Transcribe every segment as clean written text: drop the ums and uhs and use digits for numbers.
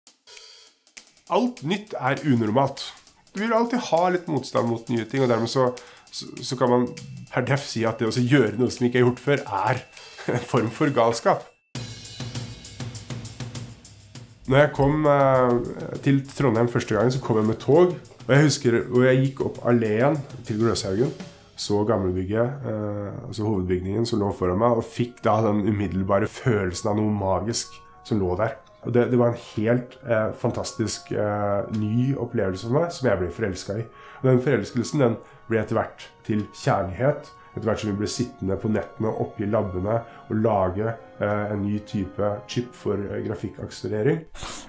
Alt nytt unormalt. Du vil alltid ha litt motstand mot nye ting, og dermed så kan man per def si at det å gjøre noe som ikke gjort før en form for galskap. Når jeg kom til Trondheim første gangen, så kom jeg med tog, og jeg husker, og jeg gikk opp alléen til Gløshaugen, så gamlebygget, altså hovedbygningen som lå foran meg, og fikk da den umiddelbare følelsen av noe magisk som lå der. Og det var en helt fantastisk ny opplevelse for meg, som jeg ble forelsket i. Og den forelskelsen den ble etter hvert til kjærlighet, etter hvert som vi ble sittende på nettene oppe i labbene og lage en ny type chip for grafikkakselerering.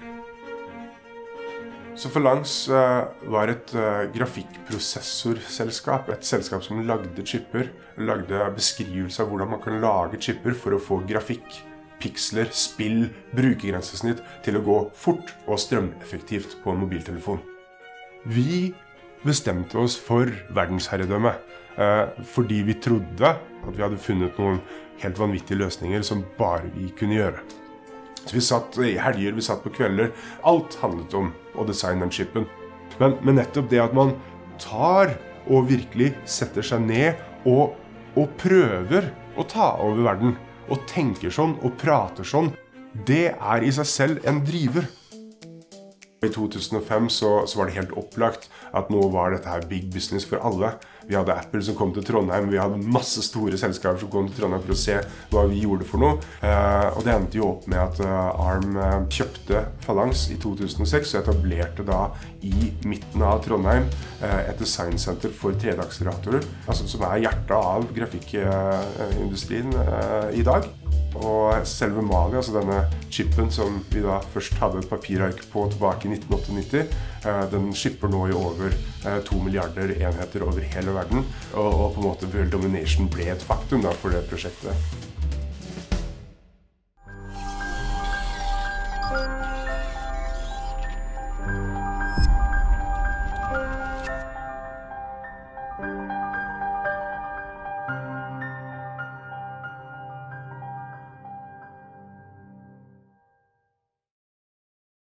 Så Phalanx var et grafikkprosessorselskap, et selskap som lagde chipper, lagde beskrivelser av hvordan man kan lage chipper for å få grafikk, piksler, spill, brukergrensesnitt til å gå fort og strømeffektivt på en mobiltelefon. Vi bestemte oss for verdensherredømme, fordi vi trodde at vi hadde funnet noen helt vanvittige løsninger som bare vi kunne gjøre. Så vi satt i helger, vi satt på kvelder, alt handlet om å designe den chipen. Men nettopp det at man tar og virkelig setter seg ned og prøver å ta over verden, og tenker sånn og prater sånn, det i seg selv en driver. I 2005 så var det helt opplagt at nå var dette her big business for alle. Vi hadde Apple som kom til Trondheim, vi hadde masse store selskaper som kom til Trondheim for å se hva vi gjorde for noe. Og det endte jo opp med at ARM kjøpte Phalanx i 2006 og etablerte da i midten av Trondheim et designsenter for 3D-akseleratorer, altså som hjertet av grafikkindustrien i dag. Og selve Mali, altså denne chipen som vi da først hadde et papirark på tilbake i 1998, den shipper nå i over 2 milliarder enheter over hele verden, og på en måte World Domination ble et faktum da for det prosjektet.